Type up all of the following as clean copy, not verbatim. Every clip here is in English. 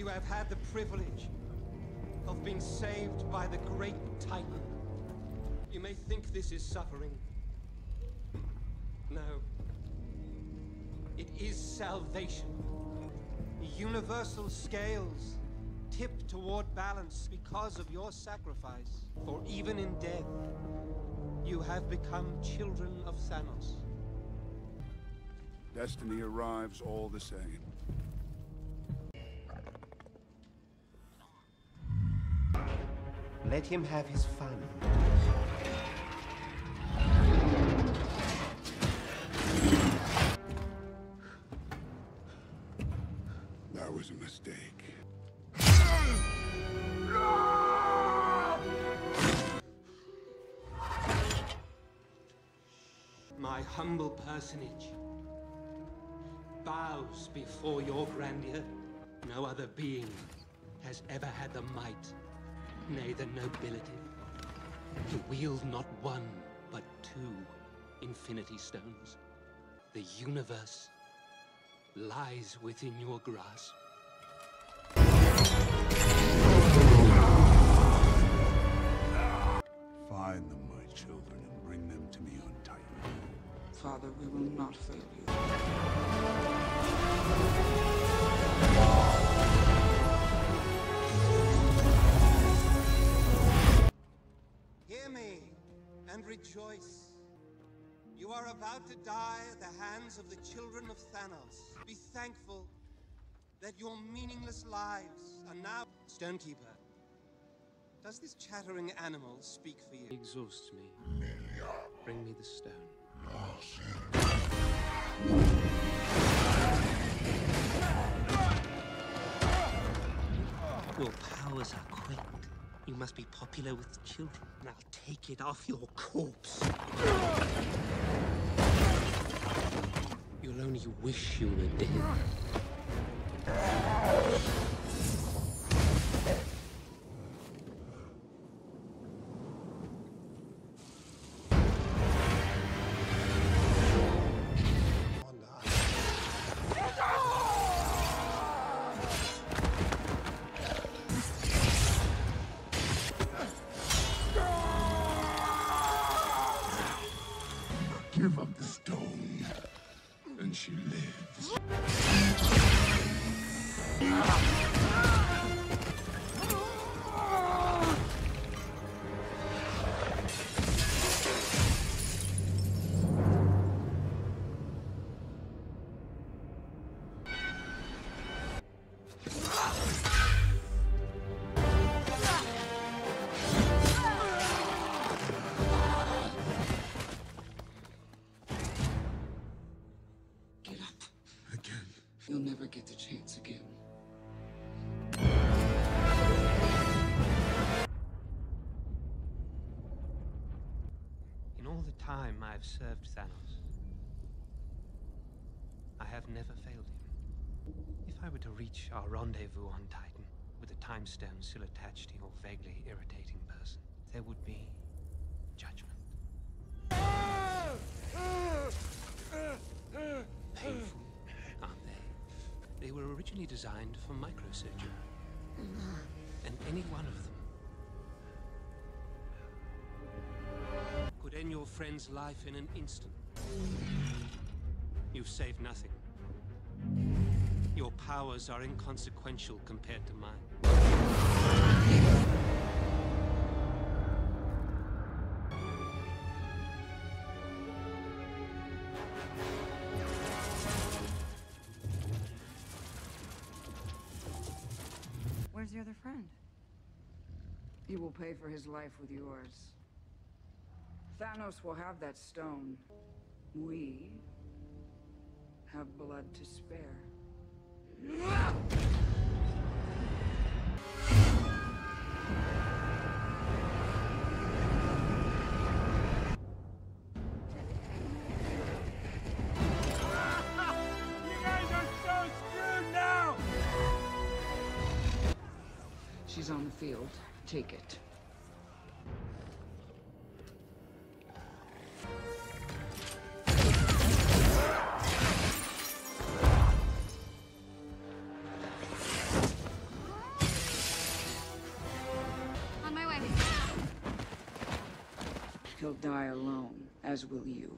You have had the privilege of being saved by the great Titan. You may think this is suffering. No. It is salvation. Universal scales tip toward balance because of your sacrifice. For even in death, you have become children of Thanos. Destiny arrives all the same. Let him have his fun. That was a mistake. My humble personage bows before your grandeur. No other being has ever had the might, nay, the nobility, to wield not one, but 2 Infinity Stones. The universe lies within your grasp. Find them, my children, and bring them to me on Titan. Father, we will not fail you. Hear me and rejoice. You are about to die at the hands of the children of Thanos. Be thankful that your meaningless lives are now... Stonekeeper, does this chattering animal speak for you? It exhausts me. Bring me the stone. Your powers are quaint. You must be popular with children. Now take it off your corpse. You'll only wish you were dead. Give up the stone, and she lives. You'll never get the chance again. In all the time I've served Thanos, I have never failed him. If I were to reach our rendezvous on Titan, with the time stone still attached to your vaguely irritating person, there would be judgment. Painful, aren't they? They were originally designed for microsurgery. And any one of them could end your friend's life in an instant. You've saved nothing. Your powers are inconsequential compared to mine. Where's your other friend? He will pay for his life with yours. Thanos will have that stone. We have blood to spare. She's on the field. Take it. He'll die alone, as will you.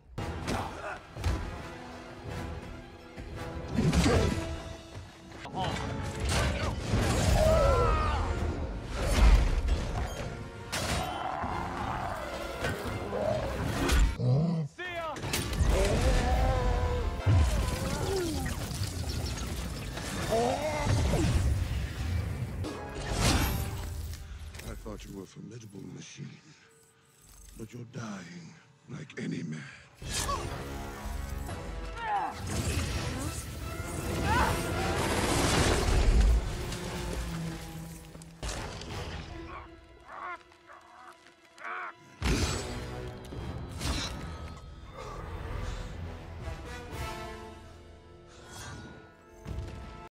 I thought you were a formidable machine, but you're dying like any man.